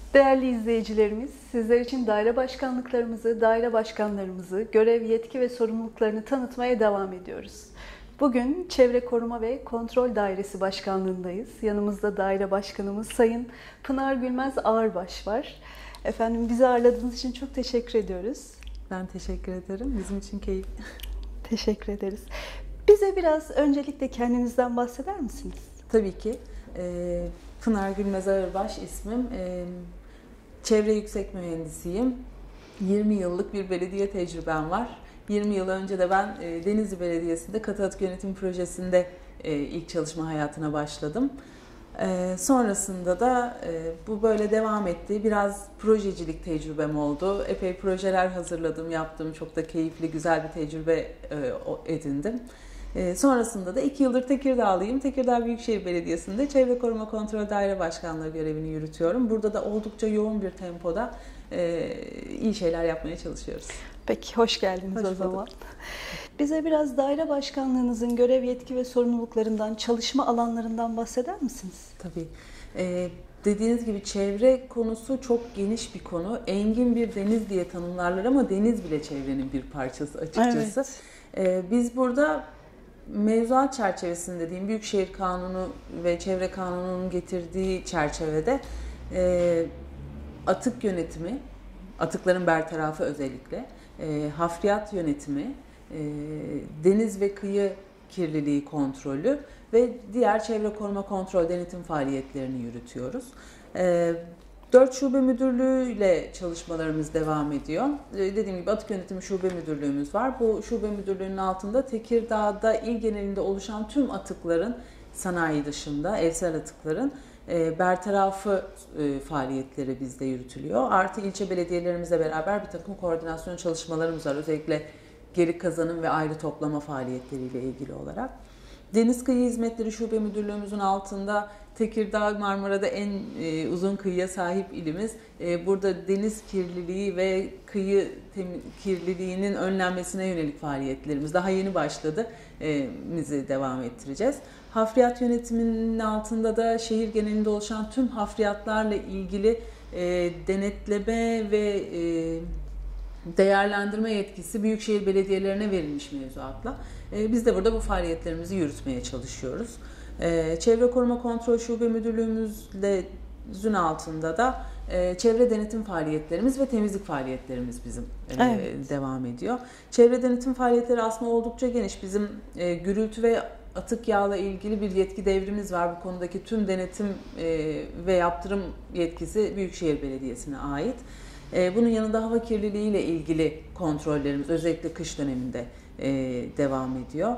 Değerli izleyicilerimiz, sizler için daire başkanlıklarımızı, daire başkanlarımızı, görev, yetki ve sorumluluklarını tanıtmaya devam ediyoruz. Bugün Çevre Koruma ve Kontrol Dairesi Başkanlığındayız. Yanımızda daire başkanımız Sayın Pınar Gülmez Ağırbaş var. Efendim, bizi ağırladığınız için çok teşekkür ediyoruz. Ben teşekkür ederim. Bizim için keyif. Teşekkür ederiz. Bize biraz öncelikle kendinizden bahseder misiniz? Tabii ki. Pınar Gülmez Ağırbaş ismim. Çevre yüksek mühendisiyim. 20 yıllık bir belediye tecrübem var. 20 yıl önce de ben Denizli Belediyesi'nde katı atık yönetim projesinde ilk çalışma hayatına başladım. Sonrasında da bu böyle devam etti. Biraz projecilik tecrübem oldu. Epey projeler hazırladım, yaptım. Çok da keyifli, güzel bir tecrübe edindim. Sonrasında da 2 yıldır Tekirdağlıyım. Tekirdağ Büyükşehir Belediyesi'nde Çevre Koruma Kontrol Daire Başkanlığı görevini yürütüyorum. Burada da oldukça yoğun bir tempoda iyi şeyler yapmaya çalışıyoruz. Peki, hoş geldiniz o zaman. Bize biraz daire başkanlığınızın görev, yetki ve sorumluluklarından, çalışma alanlarından bahseder misiniz? Tabii. Dediğiniz gibi çevre konusu çok geniş bir konu. Engin bir deniz diye tanımlarlar ama deniz bile çevrenin bir parçası açıkçası. Evet. Biz burada mevzuat çerçevesinde diyeyim, Büyükşehir Kanunu ve Çevre Kanunu'nun getirdiği çerçevede atık yönetimi, atıkların bertarafı özellikle, hafriyat yönetimi, deniz ve kıyı kirliliği kontrolü ve diğer çevre koruma kontrol denetim faaliyetlerini yürütüyoruz. 4 şube müdürlüğüyle çalışmalarımız devam ediyor. Dediğim gibi atık yönetimi şube müdürlüğümüz var. Bu şube müdürlüğünün altında Tekirdağ'da il genelinde oluşan tüm atıkların, sanayi dışında evsel atıkların bertarafı faaliyetleri bizde yürütülüyor. Artı ilçe belediyelerimizle beraber bir takım koordinasyon çalışmalarımız var. Özellikle geri kazanım ve ayrı toplama faaliyetleriyle ilgili olarak. Deniz Kıyı Hizmetleri Şube Müdürlüğümüzün altında Tekirdağ, Marmara'da en uzun kıyıya sahip ilimiz. Burada deniz kirliliği ve kıyı kirliliğinin önlenmesine yönelik faaliyetlerimiz daha yeni başladı. Bizi devam ettireceğiz. Hafriyat yönetiminin altında da şehir genelinde oluşan tüm hafriyatlarla ilgili denetleme ve değerlendirme yetkisi büyükşehir belediyelerine verilmiş mevzuatla. Biz de burada bu faaliyetlerimizi yürütmeye çalışıyoruz. Çevre Koruma Kontrol Şube Müdürlüğümüzün altında da çevre denetim faaliyetlerimiz ve temizlik faaliyetlerimiz bizim devam ediyor. Çevre denetim faaliyetleri aslında oldukça geniş. Bizim gürültü ve atık yağla ilgili bir yetki devrimiz var. Bu konudaki tüm denetim ve yaptırım yetkisi Büyükşehir Belediyesi'ne ait. Bunun yanında hava kirliliği ile ilgili kontrollerimiz özellikle kış döneminde devam ediyor.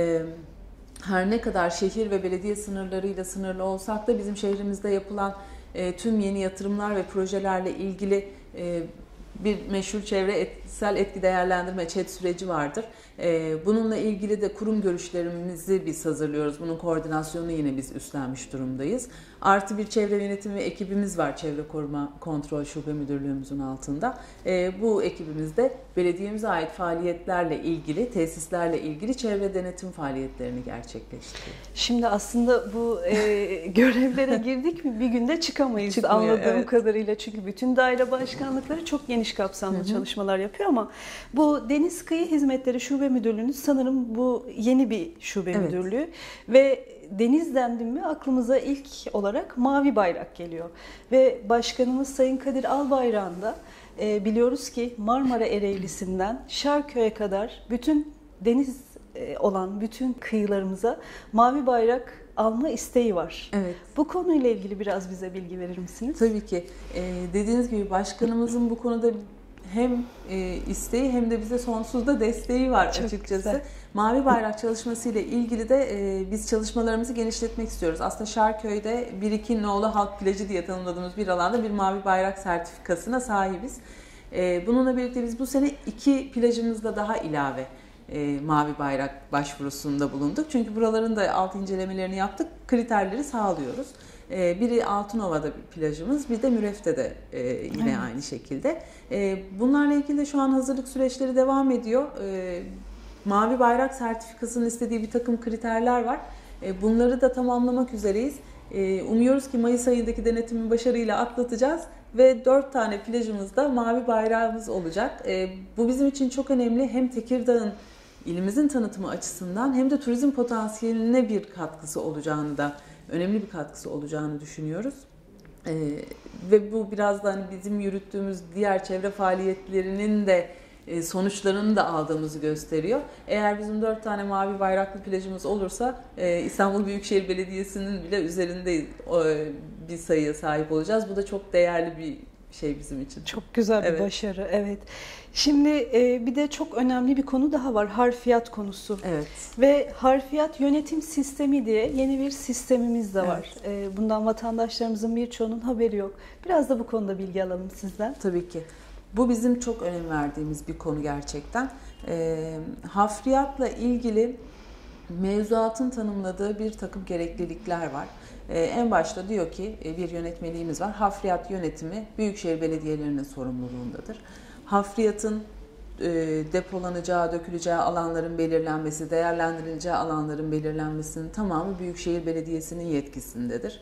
Her ne kadar şehir ve belediye sınırlarıyla sınırlı olsak da bizim şehrimizde yapılan tüm yeni yatırımlar ve projelerle ilgili bir meşhur çevresel etki değerlendirme ÇED süreci vardır. Bununla ilgili de kurum görüşlerimizi biz hazırlıyoruz. Bunun koordinasyonunu yine biz üstlenmiş durumdayız. Artı bir çevre yönetimi ve ekibimiz var Çevre Koruma Kontrol Şube Müdürlüğümüzün altında. Bu ekibimizde belediyemize ait faaliyetlerle ilgili, tesislerle ilgili çevre denetim faaliyetlerini gerçekleştiriyor. Şimdi aslında bu görevlere girdik mi bir günde çıkamayız. Çıkmıyor, anladığım kadarıyla. Çünkü bütün daire başkanlıkları çok geniş kapsamlı çalışmalar yapıyor ama bu Deniz Kıyı Hizmetleri Şube Müdürlüğü'nün sanırım bu yeni bir şube müdürlüğü ve deniz dendi mi aklımıza ilk olarak mavi bayrak geliyor. Ve başkanımız Sayın Kadir Albayrak'ın da biliyoruz ki Marmara Ereğlisi'nden Şarköy'e kadar bütün deniz olan bütün kıyılarımıza mavi bayrak alma isteği var. Evet. Bu konuyla ilgili biraz bize bilgi verir misiniz? Tabii ki. Dediğiniz gibi başkanımızın bu konuda hem isteği hem de bize sonsuz da desteği var Çok açıkçası. güzel. Mavi Bayrak çalışması ile ilgili de biz çalışmalarımızı genişletmek istiyoruz. Aslında Şarköy'de 1-2 nolu halk plajı diye tanımladığımız bir alanda bir Mavi Bayrak sertifikasına sahibiz. Bununla birlikte biz bu sene 2 plajımızda daha ilave Mavi Bayrak başvurusunda bulunduk. Çünkü buraların da alt incelemelerini yaptık, kriterleri sağlıyoruz. Biri Altınova'da bir plajımız, bir de Mürefte'de yine aynı şekilde. Bunlarla ilgili de şu an hazırlık süreçleri devam ediyor. Mavi Bayrak sertifikasının istediği bir takım kriterler var. Bunları da tamamlamak üzereyiz. Umuyoruz ki Mayıs ayındaki denetimi başarıyla atlatacağız. ve 4 tane plajımızda mavi bayrağımız olacak. Bu bizim için çok önemli. Hem Tekirdağ'ın, ilimizin tanıtımı açısından hem de turizm potansiyeline bir katkısı olacağını da, önemli bir katkısı olacağını düşünüyoruz. Ve bu biraz da hani bizim yürüttüğümüz diğer çevre faaliyetlerinin de sonuçlarını da aldığımızı gösteriyor. Eğer bizim 4 tane mavi bayraklı plajımız olursa İstanbul Büyükşehir Belediyesi'nin bile üzerinde bir sayıya sahip olacağız. Bu da çok değerli bir şey bizim için. Çok güzel bir başarı, evet. Şimdi bir de çok önemli bir konu daha var, harfiyat konusu. Evet. Ve harfiyat yönetim sistemi diye yeni bir sistemimiz de var. Evet. Bundan vatandaşlarımızın birçoğunun haberi yok. Biraz da bu konuda bilgi alalım sizden. Tabii ki. Bu bizim çok önem verdiğimiz bir konu gerçekten. Hafriyatla ilgili mevzuatın tanımladığı bir takım gereklilikler var. En başta diyor ki bir yönetmeliğimiz var. Hafriyat yönetimi büyükşehir belediyelerinin sorumluluğundadır. Hafriyatın depolanacağı, döküleceği alanların belirlenmesi, değerlendirileceği alanların belirlenmesinin tamamı Büyükşehir Belediyesi'nin yetkisindedir.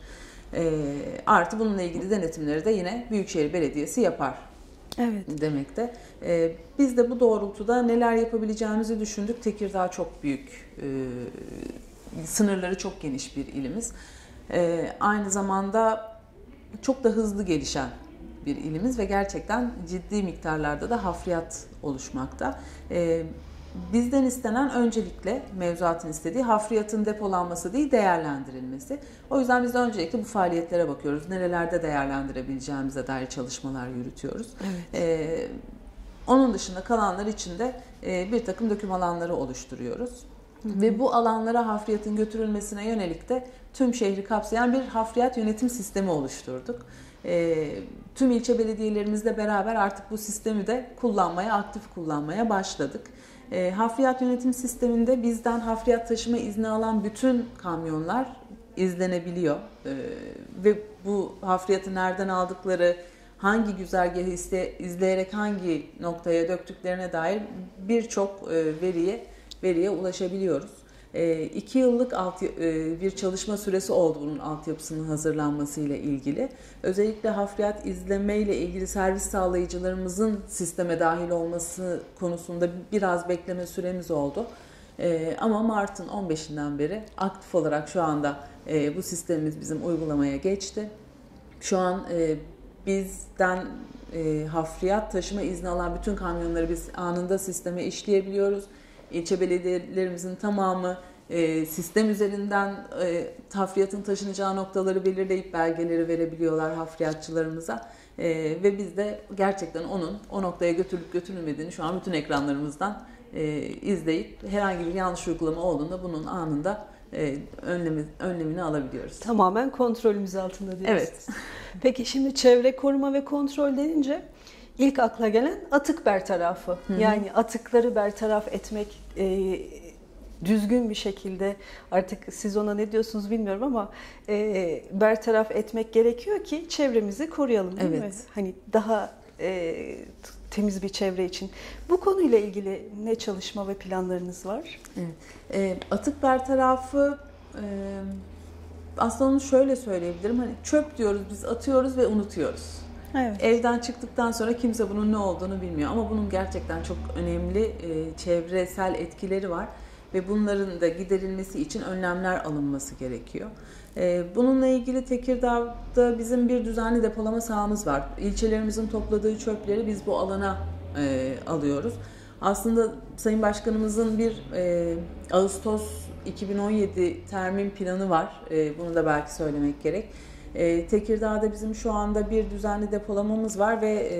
Artı bununla ilgili denetimleri de yine Büyükşehir Belediyesi yapar. Evet. Demekte. Biz de bu doğrultuda neler yapabileceğimizi düşündük. Tekirdağ çok büyük, sınırları çok geniş bir ilimiz. Aynı zamanda çok da hızlı gelişen bir ilimiz ve gerçekten ciddi miktarlarda da hafriyat oluşmakta. Bizden istenen öncelikle mevzuatın istediği hafriyatın depolanması değil, değerlendirilmesi. O yüzden biz de öncelikle bu faaliyetlere bakıyoruz. Nerelerde değerlendirebileceğimize dair çalışmalar yürütüyoruz. Evet. Onun dışında kalanlar için de bir takım döküm alanları oluşturuyoruz. Ve bu alanlara hafriyatın götürülmesine yönelik de tüm şehri kapsayan bir hafriyat yönetim sistemi oluşturduk. Tüm ilçe belediyelerimizle beraber artık bu sistemi de aktif kullanmaya başladık. Hafriyat yönetim sisteminde bizden hafriyat taşıma izni alan bütün kamyonlar izlenebiliyor. Ve bu hafriyatı nereden aldıkları, hangi güzergahı izleyerek hangi noktaya döktüklerine dair birçok veriye ulaşabiliyoruz. 2 yıllık bir çalışma süresi oldu bunun altyapısının hazırlanması ile ilgili. Özellikle hafriyat izleme ile ilgili servis sağlayıcılarımızın sisteme dahil olması konusunda biraz bekleme süremiz oldu. Ama Mart'ın 15'inden beri aktif olarak şu anda bu sistemimiz bizim uygulamaya geçti. Şu an bizden hafriyat taşıma izni alan bütün kamyonları biz anında sisteme işleyebiliyoruz. İlçe belediyelerimizin tamamı sistem üzerinden hafriyatın taşınacağı noktaları belirleyip belgeleri verebiliyorlar hafriyatçılarımıza. Ve biz de gerçekten onun o noktaya götürülüp götürülmediğini şu an bütün ekranlarımızdan izleyip herhangi bir yanlış uygulama olduğunda bunun anında önlemini alabiliyoruz. Tamamen kontrolümüz altında diyoruz. Evet. Peki şimdi çevre koruma ve kontrol denince İlk akla gelen atık bertarafı. Hı hı. Yani atıkları bertaraf etmek düzgün bir şekilde, artık siz ona ne diyorsunuz bilmiyorum ama bertaraf etmek gerekiyor ki çevremizi koruyalım, değil mi? Hani daha temiz bir çevre için. Bu konuyla ilgili ne çalışma ve planlarınız var? Evet. Atık bertarafı aslında onu şöyle söyleyebilirim. Hani çöp diyoruz, biz atıyoruz ve unutuyoruz. Evet. Evden çıktıktan sonra kimse bunun ne olduğunu bilmiyor ama bunun gerçekten çok önemli çevresel etkileri var ve bunların da giderilmesi için önlemler alınması gerekiyor. Bununla ilgili Tekirdağ'da bizim bir düzenli depolama sahamız var. İlçelerimizin topladığı çöpleri biz bu alana alıyoruz. Aslında Sayın Başkanımızın bir Ağustos 2017 termin planı var. Bunu da belki söylemek gerek. Tekirdağ'da bizim şu anda bir düzenli depolamamız var ve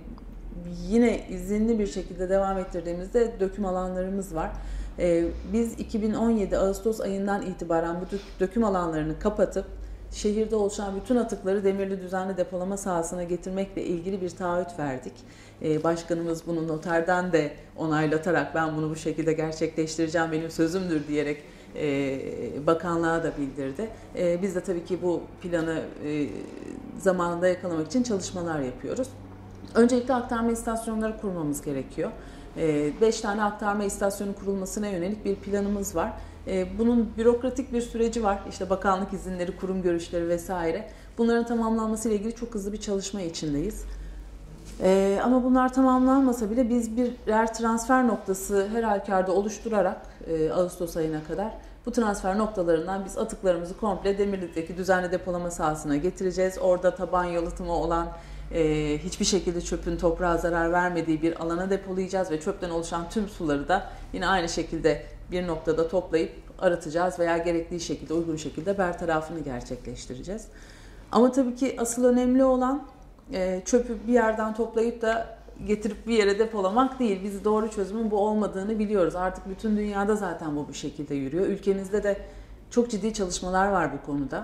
yine izinli bir şekilde devam ettirdiğimizde döküm alanlarımız var. Biz 2017 Ağustos ayından itibaren bu döküm alanlarını kapatıp şehirde oluşan bütün atıkları Demirli düzenli depolama sahasına getirmekle ilgili bir taahhüt verdik. Başkanımız bunu noterden de onaylatarak ben bunu bu şekilde gerçekleştireceğim, benim sözümdür diyerek bakanlığa da bildirdi. Biz de tabii ki bu planı zamanında yakalamak için çalışmalar yapıyoruz. Öncelikle aktarma istasyonları kurmamız gerekiyor. 5 tane aktarma istasyonu kurulmasına yönelik bir planımız var. Bunun bürokratik bir süreci var. İşte bakanlık izinleri, kurum görüşleri vesaire. Bunların tamamlanması ile ilgili çok hızlı bir çalışma içindeyiz. Ama bunlar tamamlanmasa bile biz birer transfer noktası her halükarda oluşturarak Ağustos ayına kadar bu transfer noktalarından biz atıklarımızı komple Demirlik'teki düzenli depolama sahasına getireceğiz. Orada taban yalıtımı olan, hiçbir şekilde çöpün toprağa zarar vermediği bir alana depolayacağız ve çöpten oluşan tüm suları da yine aynı şekilde bir noktada toplayıp arıtacağız veya gerektiği şekilde, uygun şekilde bertarafını gerçekleştireceğiz. Ama tabii ki asıl önemli olan çöpü bir yerden toplayıp da getirip bir yere depolamak değil. Biz doğru çözümün bu olmadığını biliyoruz. Artık bütün dünyada zaten bu şekilde yürüyor. Ülkemizde de çok ciddi çalışmalar var bu konuda.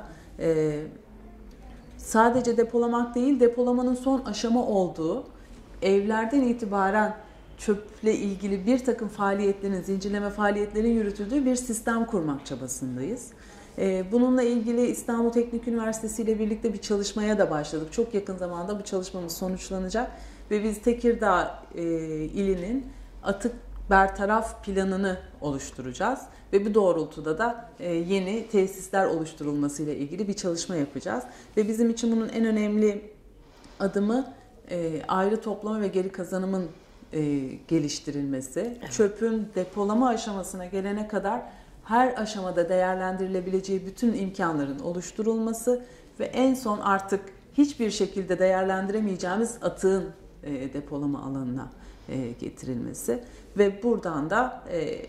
Sadece depolamak değil, depolamanın son aşama olduğu, evlerden itibaren çöple ilgili bir takım faaliyetlerin, zincirleme faaliyetlerin yürütüldüğü bir sistem kurmak çabasındayız. Bununla ilgili İstanbul Teknik Üniversitesi ile birlikte bir çalışmaya da başladık. Çok yakın zamanda bu çalışmamız sonuçlanacak ve biz Tekirdağ ilinin atık bertaraf planını oluşturacağız ve bu doğrultuda da yeni tesisler oluşturulması ile ilgili bir çalışma yapacağız. Ve bizim için bunun en önemli adımı ayrı toplama ve geri kazanımın geliştirilmesi. Evet. Çöpün depolama aşamasına gelene kadar her aşamada değerlendirilebileceği bütün imkanların oluşturulması ve en son artık hiçbir şekilde değerlendiremeyeceğimiz atığın depolama alanına getirilmesi ve buradan da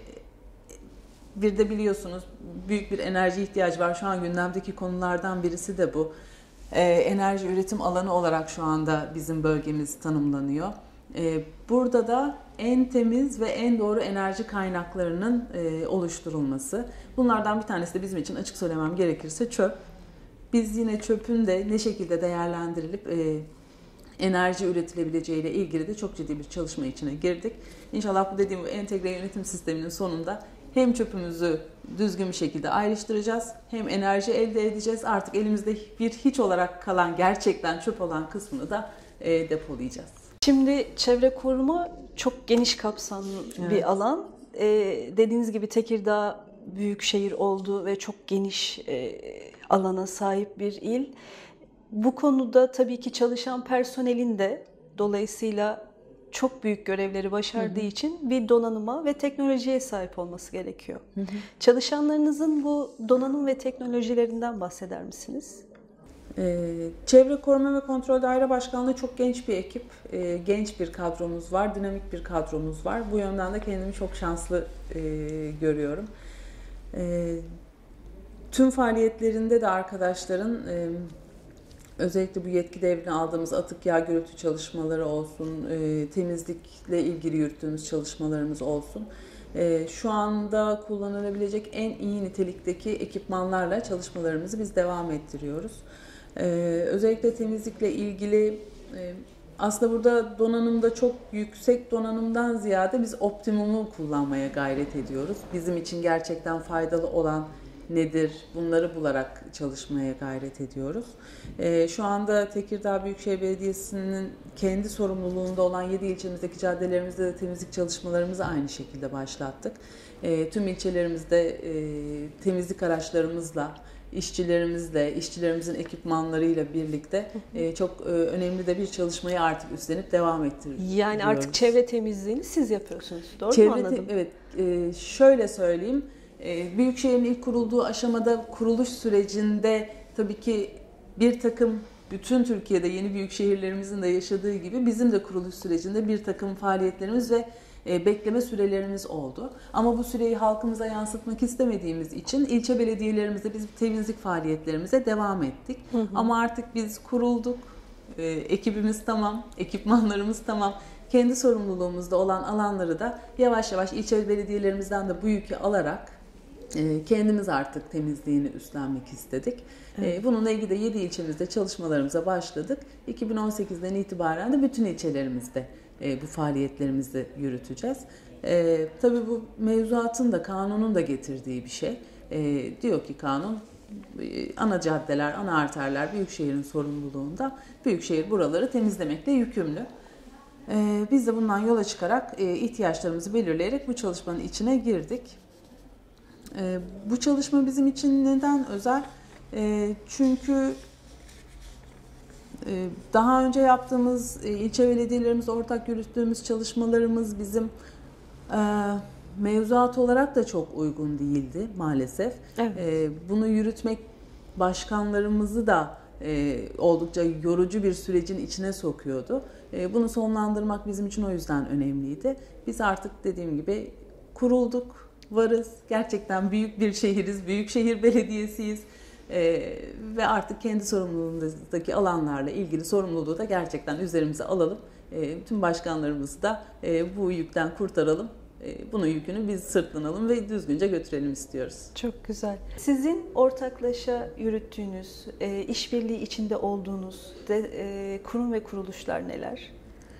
bir de biliyorsunuz büyük bir enerji ihtiyacı var. Şu an gündemdeki konulardan birisi de bu. Enerji üretim alanı olarak şu anda bizim bölgemiz tanımlanıyor. Burada da en temiz ve en doğru enerji kaynaklarının oluşturulması. Bunlardan bir tanesi de bizim için açık söylemem gerekirse çöp. Biz yine çöpün de ne şekilde değerlendirilip enerji üretilebileceği ile ilgili de çok ciddi bir çalışma içine girdik. İnşallah bu dediğim entegre yönetim sisteminin sonunda hem çöpümüzü düzgün bir şekilde ayrıştıracağız, hem enerji elde edeceğiz. Artık elimizde bir hiç olarak kalan, gerçekten çöp olan kısmını da depolayacağız. Şimdi çevre koruma çok geniş kapsamlı bir alan. Dediğiniz gibi Tekirdağ büyük şehir oldu ve çok geniş alana sahip bir il. Bu konuda tabii ki çalışan personelin de dolayısıyla çok büyük görevleri başardığı için bir donanıma ve teknolojiye sahip olması gerekiyor. Çalışanlarınızın bu donanım ve teknolojilerinden bahseder misiniz? Çevre Koruma ve Kontrol Daire Başkanlığı çok genç bir ekip, genç bir kadromuz var, dinamik bir kadromuz var. Bu yönden de kendimi çok şanslı görüyorum. Tüm faaliyetlerinde de arkadaşların özellikle bu yetki devrini aldığımız atık yağ gürültü çalışmaları olsun, temizlikle ilgili yürüttüğümüz çalışmalarımız olsun. Şu anda kullanılabilecek en iyi nitelikteki ekipmanlarla çalışmalarımızı biz devam ettiriyoruz. Özellikle temizlikle ilgili aslında burada donanımda çok yüksek donanımdan ziyade biz optimumu kullanmaya gayret ediyoruz. Bizim için gerçekten faydalı olan nedir? Bunları bularak çalışmaya gayret ediyoruz. Şu anda Tekirdağ Büyükşehir Belediyesi'nin kendi sorumluluğunda olan 7 ilçemizdeki caddelerimizde de temizlik çalışmalarımızı aynı şekilde başlattık. Tüm ilçelerimizde temizlik araçlarımızla, işçilerimizle, işçilerimizin ekipmanlarıyla birlikte çok önemli de bir çalışmayı artık üstlenip devam ettiriyoruz. Yani artık çevre temizliğini siz yapıyorsunuz, doğru mu anladım? Evet, şöyle söyleyeyim. Büyükşehir'in ilk kurulduğu aşamada kuruluş sürecinde tabii ki bir takım bütün Türkiye'de yeni büyük şehirlerimizin de yaşadığı gibi bizim de kuruluş sürecinde bir takım faaliyetlerimiz ve bekleme sürelerimiz oldu. Ama bu süreyi halkımıza yansıtmak istemediğimiz için ilçe belediyelerimizde biz temizlik faaliyetlerimize devam ettik. Ama artık biz kurulduk, ekibimiz tamam, ekipmanlarımız tamam. Kendi sorumluluğumuzda olan alanları da yavaş yavaş ilçe belediyelerimizden de bu yükü alarak kendimiz artık temizliğini üstlenmek istedik. Evet. Bununla ilgili de 7 ilçemizde çalışmalarımıza başladık. 2018'den itibaren de bütün ilçelerimizde bu faaliyetlerimizi yürüteceğiz. Tabii bu mevzuatın da kanunun da getirdiği bir şey. Diyor ki kanun, ana caddeler, ana arterler Büyükşehir'in sorumluluğunda. Büyükşehir buraları temizlemekle yükümlü. Biz de bundan yola çıkarak ihtiyaçlarımızı belirleyerek bu çalışmanın içine girdik. Bu çalışma bizim için neden özel? Çünkü daha önce yaptığımız ilçe belediyelerimiz ortak yürüttüğümüz çalışmalarımız bizim mevzuat olarak da çok uygun değildi maalesef. Evet. Bunu yürütmek başkanlarımızı da oldukça yorucu bir sürecin içine sokuyordu. Bunu sonlandırmak bizim için o yüzden önemliydi. Biz artık dediğim gibi kurulduk, varız. Gerçekten büyük bir şehiriz, büyükşehir belediyesiyiz. Ve artık kendi sorumluluğumuzdaki alanlarla ilgili sorumluluğu da gerçekten üzerimize alalım. Tüm başkanlarımızı da bu yükten kurtaralım. Bunun yükünü biz sırtlanalım ve düzgünce götürelim istiyoruz. Çok güzel. Sizin ortaklaşa yürüttüğünüz, işbirliği içinde olduğunuz kurum ve kuruluşlar neler?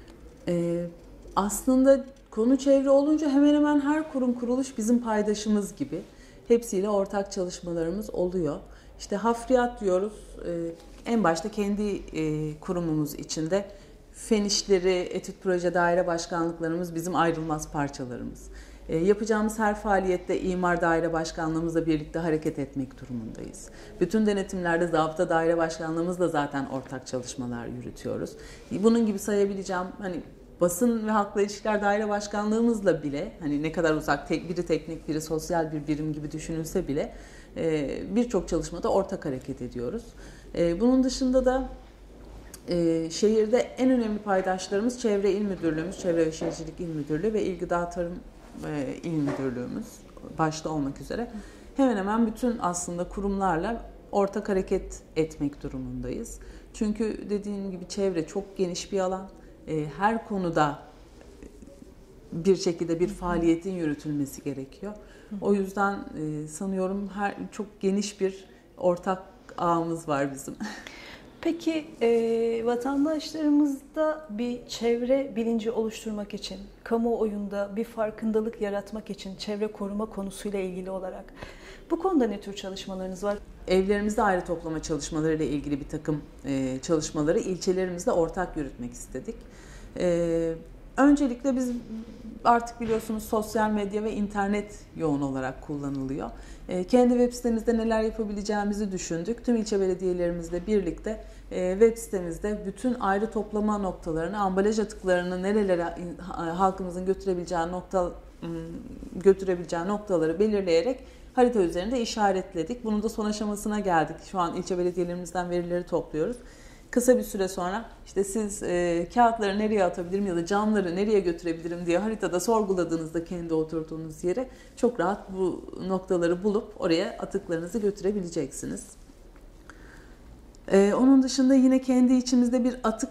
Aslında konu çevre olunca hemen hemen her kurum kuruluş bizim paydaşımız gibi. Hepsiyle ortak çalışmalarımız oluyor. İşte hafriyat diyoruz. En başta kendi kurumumuz içinde fen işleri, etüt proje daire başkanlıklarımız bizim ayrılmaz parçalarımız. Yapacağımız her faaliyette imar daire başkanlığımızla birlikte hareket etmek durumundayız. Bütün denetimlerde zabıta daire başkanlığımızla zaten ortak çalışmalar yürütüyoruz. Bunun gibi sayabileceğim hani basın ve halkla ilişkiler daire başkanlığımızla bile hani ne kadar uzak biri teknik biri sosyal bir birim gibi düşünülse bile birçok çalışmada ortak hareket ediyoruz. Bunun dışında da şehirde en önemli paydaşlarımız Çevre İl Müdürlüğümüz, Çevre ve Şehircilik İl Müdürlüğü ve İl Gıda Tarım İl Müdürlüğümüz başta olmak üzere hemen hemen bütün aslında kurumlarla ortak hareket etmek durumundayız. Çünkü dediğim gibi çevre çok geniş bir alan. Her konuda bir şekilde bir faaliyetin yürütülmesi gerekiyor. O yüzden sanıyorum çok geniş bir ortak ağımız var bizim. Peki vatandaşlarımızda bir çevre bilinci oluşturmak için, kamuoyunda bir farkındalık yaratmak için çevre koruma konusuyla ilgili olarak bu konuda ne tür çalışmalarınız var? Evlerimizde ayrı toplama çalışmalarıyla ilgili bir takım çalışmaları ilçelerimizle ortak yürütmek istedik. Öncelikle biz artık biliyorsunuz sosyal medya ve internet yoğun olarak kullanılıyor. Kendi web sitemizde neler yapabileceğimizi düşündük. Tüm ilçe belediyelerimizle birlikte web sitemizde bütün ayrı toplama noktalarını, ambalaj atıklarını nerelere halkımızın götürebileceği noktaları belirleyerek harita üzerinde işaretledik. Bunun da son aşamasına geldik. Şu an ilçe belediyelerimizden verileri topluyoruz. Kısa bir süre sonra işte siz kağıtları nereye atabilirim ya da camları nereye götürebilirim diye haritada sorguladığınızda kendi oturduğunuz yere çok rahat bu noktaları bulup oraya atıklarınızı götürebileceksiniz. Onun dışında yine kendi içimizde bir atık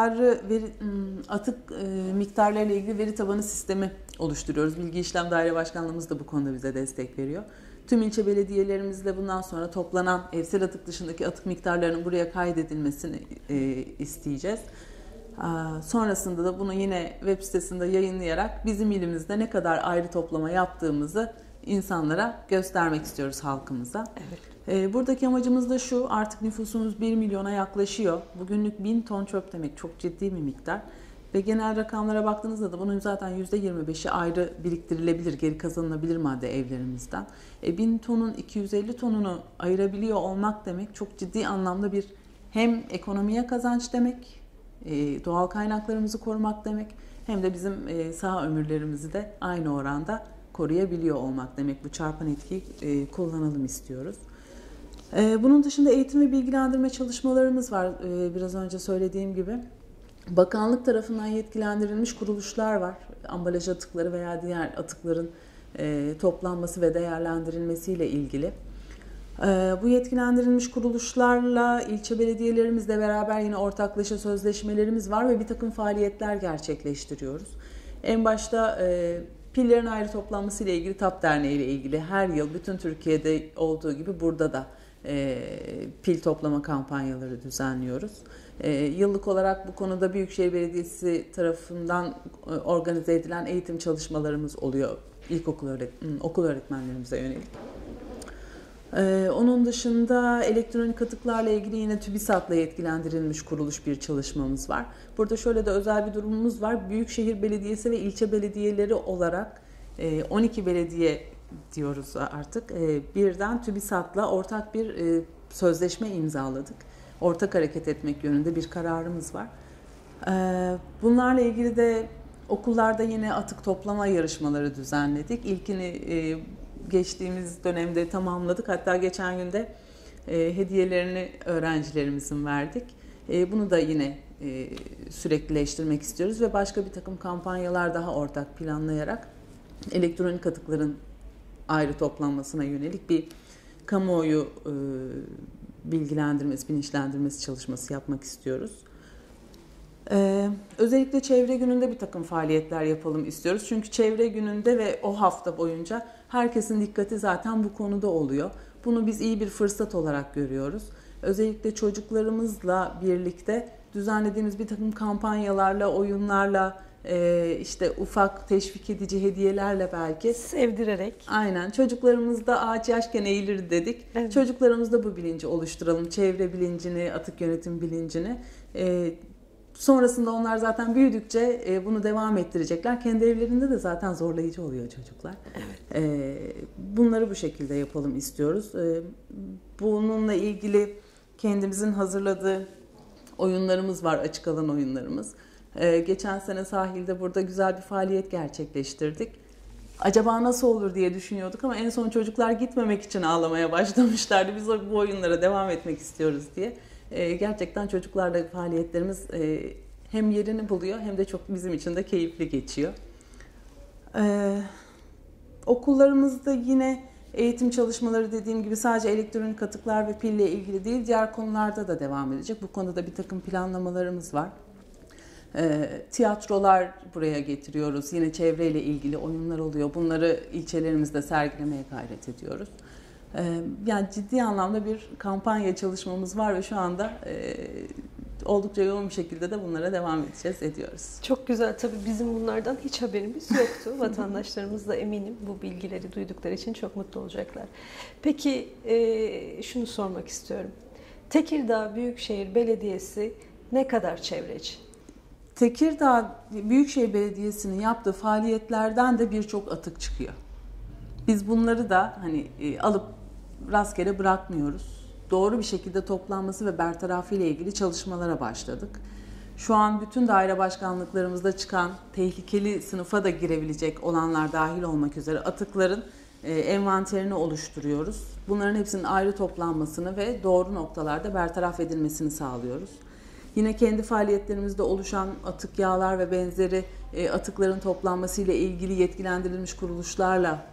miktarlarıyla ilgili veri tabanı sistemi oluşturuyoruz. Bilgi İşlem Daire Başkanlığımız da bu konuda bize destek veriyor. Tüm ilçe belediyelerimizle bundan sonra toplanan evsel atık dışındaki atık miktarlarının buraya kaydedilmesini isteyeceğiz. Sonrasında da bunu yine web sitesinde yayınlayarak bizim ilimizde ne kadar ayrı toplama yaptığımızı insanlara göstermek istiyoruz, halkımıza. Evet. Buradaki amacımız da şu, artık nüfusumuz 1 milyona yaklaşıyor. Bugünlük 1000 ton çöp demek çok ciddi bir miktar. Ve genel rakamlara baktığınızda da bunun zaten %25'i ayrı biriktirilebilir, geri kazanılabilir madde evlerimizden. 1000 tonun 250 tonunu ayırabiliyor olmak demek çok ciddi anlamda bir hem ekonomiye kazanç demek, doğal kaynaklarımızı korumak demek, hem de bizim saha ömürlerimizi de aynı oranda koruyabiliyor olmak demek. Bu çarpan etkiyi kullanalım istiyoruz. Bunun dışında eğitim ve bilgilendirme çalışmalarımız var. Biraz önce söylediğim gibi. Bakanlık tarafından yetkilendirilmiş kuruluşlar var. Ambalaj atıkları veya diğer atıkların toplanması ve değerlendirilmesiyle ilgili. Bu yetkilendirilmiş kuruluşlarla ilçe belediyelerimizle beraber yine ortaklaşa sözleşmelerimiz var ve bir takım faaliyetler gerçekleştiriyoruz. En başta pillerin ayrı toplanması ile ilgili TAP Derneği ile ilgili her yıl bütün Türkiye'de olduğu gibi burada da pil toplama kampanyaları düzenliyoruz. Yıllık olarak bu konuda Büyükşehir Belediyesi tarafından organize edilen eğitim çalışmalarımız oluyor okul öğretmenlerimize yönelik. Onun dışında elektronik atıklarla ilgili yine TÜBİSAD'la yetkilendirilmiş kuruluş bir çalışmamız var. Burada şöyle de özel bir durumumuz var. Büyükşehir Belediyesi ve ilçe belediyeleri olarak 12 belediye diyoruz artık. Birden TÜBİSAD'la ortak bir sözleşme imzaladık. Ortak hareket etmek yönünde bir kararımız var. Bunlarla ilgili de okullarda yine atık toplama yarışmaları düzenledik. İlkini geçtiğimiz dönemde tamamladık. Hatta geçen gün de hediyelerini öğrencilerimizin verdik. Bunu da yine süreklileştirmek istiyoruz ve başka bir takım kampanyalar daha ortak planlayarak elektronik atıkların ayrı toplanmasına yönelik bir kamuoyu bilgilendirmesi, bilinçlendirmesi çalışması yapmak istiyoruz. Özellikle çevre gününde bir takım faaliyetler yapalım istiyoruz. Çünkü çevre gününde ve o hafta boyunca herkesin dikkati zaten bu konuda oluyor. Bunu biz iyi bir fırsat olarak görüyoruz. Özellikle çocuklarımızla birlikte düzenlediğimiz bir takım kampanyalarla, oyunlarla, işte ufak teşvik edici hediyelerle belki sevdirerek. Aynen. Çocuklarımızda ağaç yaşken eğilir dedik. Evet. Çocuklarımızda bu bilinci oluşturalım. Çevre bilincini, atık yönetim bilincini. Sonrasında onlar zaten büyüdükçe bunu devam ettirecekler. Kendi evlerinde de zaten zorlayıcı oluyor çocuklar. Evet. Bunları bu şekilde yapalım istiyoruz. Bununla ilgili kendimizin hazırladığı oyunlarımız var, açık alan oyunlarımız. Geçen sene sahilde burada güzel bir faaliyet gerçekleştirdik. Acaba nasıl olur diye düşünüyorduk ama en son çocuklar gitmemek için ağlamaya başlamışlardı. Biz bu oyunlara devam etmek istiyoruz diye. Gerçekten çocuklarla faaliyetlerimiz hem yerini buluyor hem de çok bizim için de keyifli geçiyor. Okullarımızda yine eğitim çalışmaları dediğim gibi sadece elektronik atıklar ve pille ilgili değil, diğer konularda da devam edecek. Bu konuda bir takım planlamalarımız var. Tiyatrolar buraya getiriyoruz. Yine çevreyle ilgili oyunlar oluyor. Bunları ilçelerimizde sergilemeye gayret ediyoruz. Yani ciddi anlamda bir kampanya çalışmamız var ve şu anda oldukça yoğun bir şekilde de bunlara devam ediyoruz. Çok güzel. Tabii bizim bunlardan hiç haberimiz yoktu. Vatandaşlarımız da eminim bu bilgileri duydukları için çok mutlu olacaklar. Peki şunu sormak istiyorum. Tekirdağ Büyükşehir Belediyesi ne kadar çevreci? Tekirdağ Büyükşehir Belediyesi'nin yaptığı faaliyetlerden de birçok atık çıkıyor. Biz bunları da alıp rastgele bırakmıyoruz. Doğru bir şekilde toplanması ve bertarafı ile ilgili çalışmalara başladık. Şu an bütün daire başkanlıklarımızda çıkan tehlikeli sınıfa da girebilecek olanlar dahil olmak üzere atıkların envanterini oluşturuyoruz. Bunların hepsinin ayrı toplanmasını ve doğru noktalarda bertaraf edilmesini sağlıyoruz. Yine kendi faaliyetlerimizde oluşan atık yağlar ve benzeri atıkların toplanması ile ilgili yetkilendirilmiş kuruluşlarla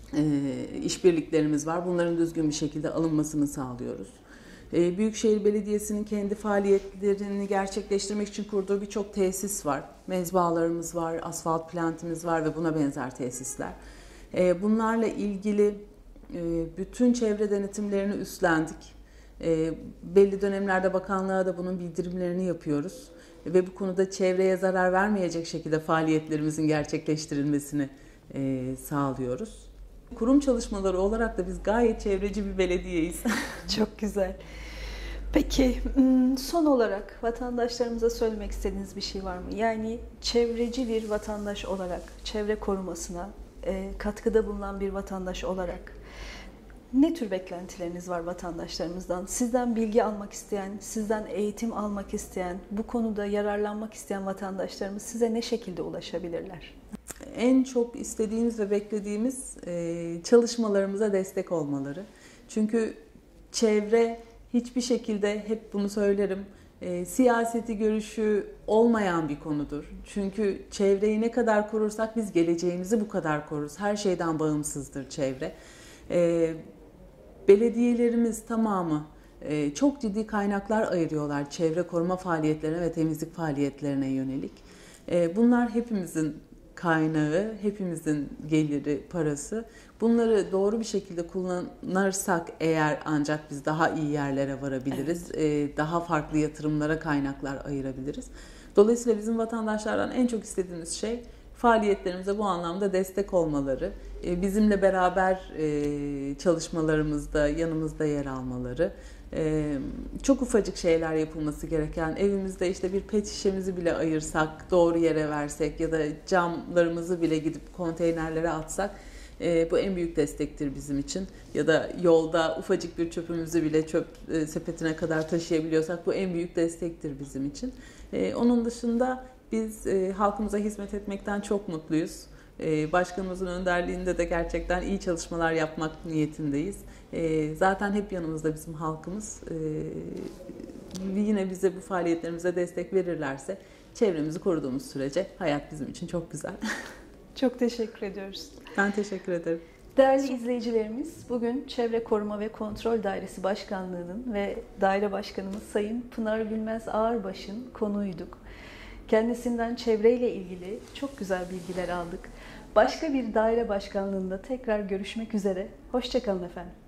işbirliklerimiz var. Bunların düzgün bir şekilde alınmasını sağlıyoruz. Büyükşehir Belediyesi'nin kendi faaliyetlerini gerçekleştirmek için kurduğu birçok tesis var. Mezbahalarımız var, asfalt plantimiz var ve buna benzer tesisler. Bunlarla ilgili bütün çevre denetimlerini üstlendik. Belli dönemlerde bakanlığa da bunun bildirimlerini yapıyoruz. Ve bu konuda çevreye zarar vermeyecek şekilde faaliyetlerimizin gerçekleştirilmesini sağlıyoruz. Kurum çalışmaları olarak da biz gayet çevreci bir belediyeyiz. Çok güzel. Peki son olarak vatandaşlarımıza söylemek istediğiniz bir şey var mı? Yani çevreci bir vatandaş olarak, çevre korumasına katkıda bulunan bir vatandaş olarak ne tür beklentileriniz var vatandaşlarımızdan? Sizden bilgi almak isteyen, sizden eğitim almak isteyen, bu konuda yararlanmak isteyen vatandaşlarımız size ne şekilde ulaşabilirler? En çok istediğimiz ve beklediğimiz çalışmalarımıza destek olmaları. Çünkü çevre hiçbir şekilde, hep bunu söylerim, siyaseti görüşü olmayan bir konudur. Çünkü çevreyi ne kadar korursak biz geleceğimizi bu kadar koruruz. Her şeyden bağımsızdır çevre. Belediyelerimiz tamamı çok ciddi kaynaklar ayırıyorlar çevre koruma faaliyetlerine ve temizlik faaliyetlerine yönelik. Bunlar hepimizin kaynağı, hepimizin geliri, parası. Bunları doğru bir şekilde kullanırsak eğer ancak biz daha iyi yerlere varabiliriz. Evet. Daha farklı yatırımlara kaynaklar ayırabiliriz. Dolayısıyla bizim vatandaşlardan en çok istediğimiz şey faaliyetlerimize bu anlamda destek olmaları, bizimle beraber çalışmalarımızda yanımızda yer almaları, çok ufacık şeyler yapılması gereken, evimizde işte bir pet şişemizi bile ayırsak, doğru yere versek ya da camlarımızı bile gidip konteynerlere atsak Bu en büyük destektir bizim için. Ya da yolda ufacık bir çöpümüzü bile çöp sepetine kadar taşıyabiliyorsak bu en büyük destektir bizim için. Onun dışında biz halkımıza hizmet etmekten çok mutluyuz. Başkanımızın önderliğinde de gerçekten iyi çalışmalar yapmak niyetindeyiz. Zaten hep yanımızda bizim halkımız. Yine bize bu faaliyetlerimize destek verirlerse çevremizi koruduğumuz sürece hayat bizim için çok güzel. Çok teşekkür ediyoruz. Ben teşekkür ederim. Değerli izleyicilerimiz, bugün Çevre Koruma ve Kontrol Dairesi Başkanlığı'nın ve Daire Başkanımız Sayın Pınar Gülmez Ağırbaş'ın konuğuyduk. Kendisinden çevreyle ilgili çok güzel bilgiler aldık. Başka bir daire başkanlığında tekrar görüşmek üzere. Hoşça kalın efendim.